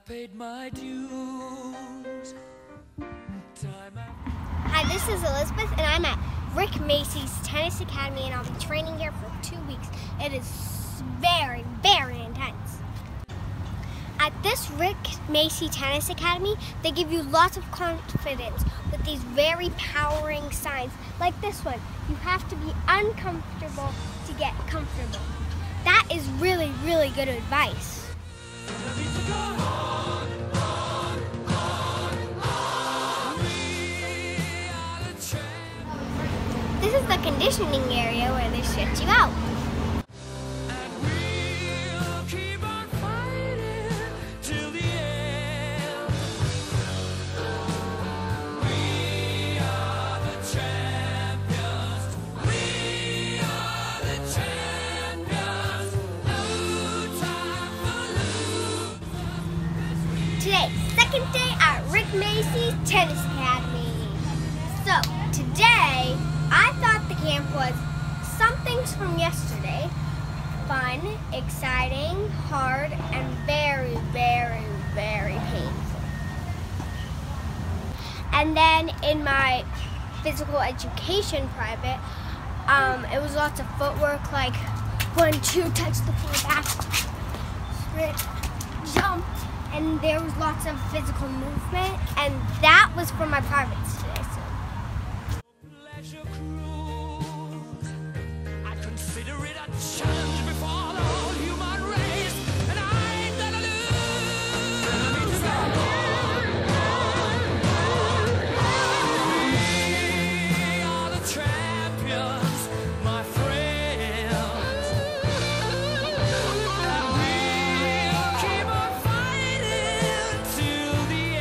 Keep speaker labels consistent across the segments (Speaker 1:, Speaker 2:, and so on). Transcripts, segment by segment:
Speaker 1: paid my dues.
Speaker 2: Hi, this is Elizabeth, and I'm at Rick Macy's Tennis Academy, and I'll be training here for 2 weeks. It is very, very intense. At this Rick Macy Tennis Academy, they give you lots of confidence with these very powering signs, like this one. You have to be uncomfortable to get comfortable. That is really, really good advice. This is the conditioning area where they stretch you out. Today, second day at Rick Macy's Tennis Academy. So, today, I thought the camp was some things from yesterday. Fun, exciting, hard, and very, very, very painful. And then in my physical education private, it was lots of footwork, like 1, 2, touch the floor back, sprint, jump. And there was lots of physical movement, and that was for my privates today.
Speaker 1: I consider it a challenge before the whole human race, and I ain't gonna lose. We are the champions, my friends, and we'll keep on fighting till the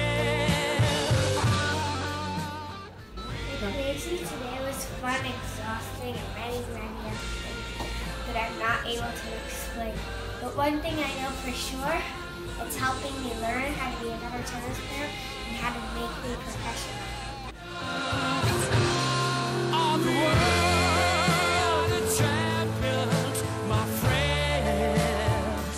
Speaker 1: end.
Speaker 2: Macy today was fun, exhausting, and many other things that I'm not able to explain. But one thing I know for sure, it's helping me learn how to be a better tennis player and how to make me professional.
Speaker 1: Of the world, the champions, my friends.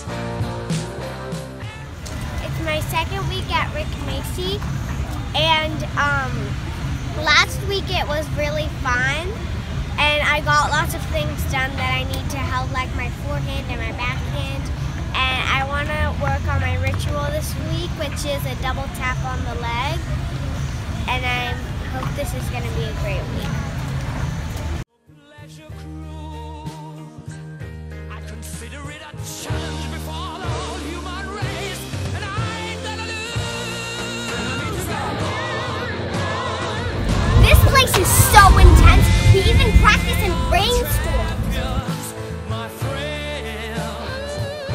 Speaker 2: It's my second week at Rick Macy, and last week it was really fun, and I got lots of things done that I need to help, like my forehand and my backhand. And I want to work on my ritual this week, which is a double tap on the leg. And I hope this is going to be a great week.
Speaker 1: Pleasure cruise. I consider it a challenge before the whole human race, and I ain't gonna lose.
Speaker 2: This place is so intense. We even practice in rainstorms.
Speaker 1: My friends.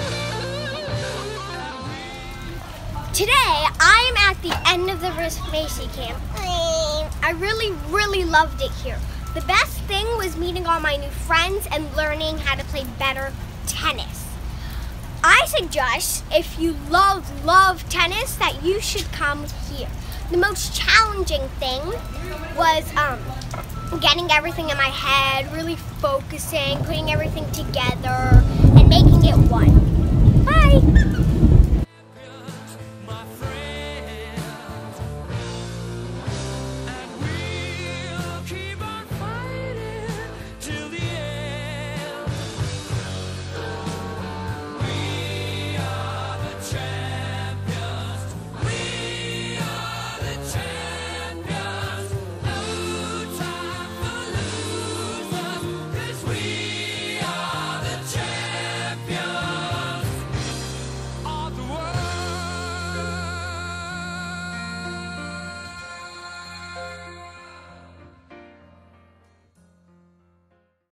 Speaker 2: Today, I'm at the end of the Rick Macy camp. I really, really loved it here. The best thing was meeting all my new friends and learning how to play better tennis. I suggest, if you love tennis, that you should come here. The most challenging thing was getting everything in my head, really focusing, putting everything together, and making it one. Bye!